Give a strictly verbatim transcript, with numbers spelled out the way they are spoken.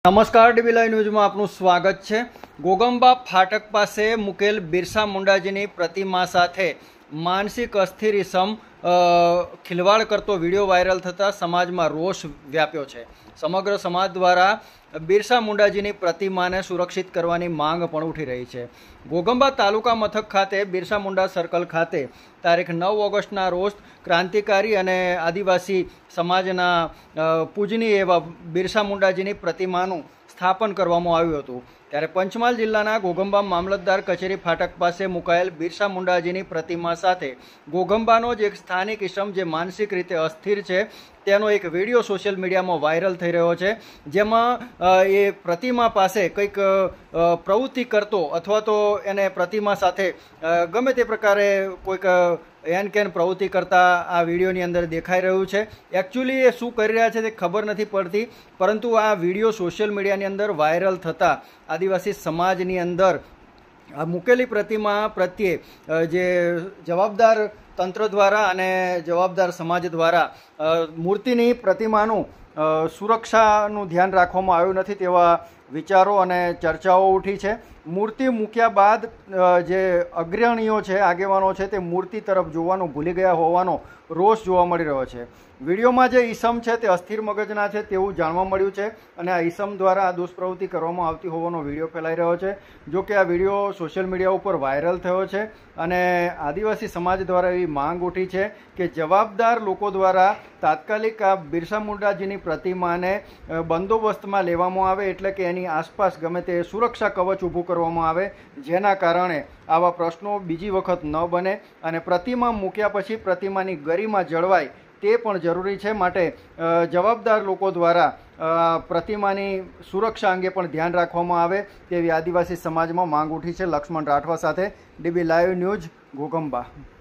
નમસ્કાર, dB live ન્યૂઝમાં આપનું સ્વાગત છે। ગોગંબા ફાટક પાસે મૂકેલ બિરસા મુંડાજીની પ્રતિમા સાથે માનસિક અસ્થિર ઇસમ ખિલવાડ કરતો વિડીયો વાયરલ થતાં સમાજમાં રોષ વ્યાપ્યો છે। સમગ્ર સમાજ દ્વારા બિરસા મુંડાજીની પ્રતિમાને સુરક્ષિત કરવાની માંગ પણ ઉઠી રહી છે। ગોગંબા તાલુકા મથક ખાતે બિરસા મુંડા સર્કલ ખાતે તારીખ નવ ઓગસ્ટના રોજ ક્રાંતિકારી અને આદિવાસી સમાજના પૂજનીય એવા બિરસા મુંડાજીની પ્રતિમાનું સ્થાપન કરવામાં આવ્યું હતું। ત્યારે પંચમહાલ જિલ્લાના ગોગંબા મામલતદાર કચેરી ફાટક પાસે મુકાયેલ બિરસા મુંડાજીની પ્રતિમા સાથે ગોગંબાનો જ એક સ્થાનિક ઇસમ જે માનસિક રીતે અસ્થિર છે તેનો એક વિડીયો સોશિયલ મીડિયામાં વાયરલ થઈ રહ્યો છે, જેમાં એ પ્રતિમા પાસે કંઈક પ્રવૃત્તિ કરતો અથવા તો એને પ્રતિમા સાથે ગમે તે પ્રકારે કોઈક એન કેન પ્રવૃત્તિ કરતા આ વિડીયોની અંદર દેખાઈ રહ્યું છે। એકચ્યુઅલી એ શું કરી રહ્યા છે તે ખબર નથી પડતી, પરંતુ આ વિડીયો સોશિયલ મીડિયાની અંદર વાયરલ થતાં આદિવાસી સમાજની અંદર આ મૂકેલી પ્રતિમા પ્રત્યે જે જવાબદાર તંત્ર દ્વારા અને જવાબદાર સમાજ દ્વારા મૂર્તિની પ્રતિમાનું સુરક્ષાનું ધ્યાન રાખવામાં આવ્યું નથી તેવા વિચારો અને ચર્ચાઓ ઉઠી છે। મૂર્તિ મૂક્યા બાદ જે અગ્રણીઓ છે, આગેવાનો છે, તે મૂર્તિ તરફ જોવાનું ભૂલી ગયા હોવાનો રોષ જોવા મળી રહ્યો છે। વિડીયોમાં જે ઈસમ છે તે અસ્થિર મગજના છે તેવું જાણવા મળ્યું છે અને આ ઈસમ દ્વારા આ દુષ્પ્રવૃત્તિ કરવામાં આવતી હોવાનો વિડીયો ફેલાઈ રહ્યો છે। જો કે આ વિડીયો સોશિયલ મીડિયા ઉપર વાયરલ થયો છે અને આદિવાસી સમાજ દ્વારા એવી માંગ ઉઠી છે કે જવાબદાર લોકો દ્વારા તાત્કાલિક આ બિરસા મુંડાજીની પ્રતિમાને બંદોબસ્તમાં લેવામાં આવે, એટલે કે એની આસપાસ ગમે તે સુરક્ષા કવચ ઊભું કરવામાં આવે, જેના કારણે આવા પ્રશ્નો બીજી વખત ન બને અને પ્રતિમા મૂક્યા પછી પ્રતિમાની ગરિમા જળવાય તે પણ જરૂરી છે। માટે જવાબદાર લોકો દ્વારા પ્રતિમાની સુરક્ષા અંગે પણ ધ્યાન રાખવામાં આવે તેવી આદિવાસી સમાજમાં માંગ ઉઠી છે। લક્ષ્મણ રાઠવા સાથે ડીબી લાઈવ ન્યૂઝ, ગોગંબા।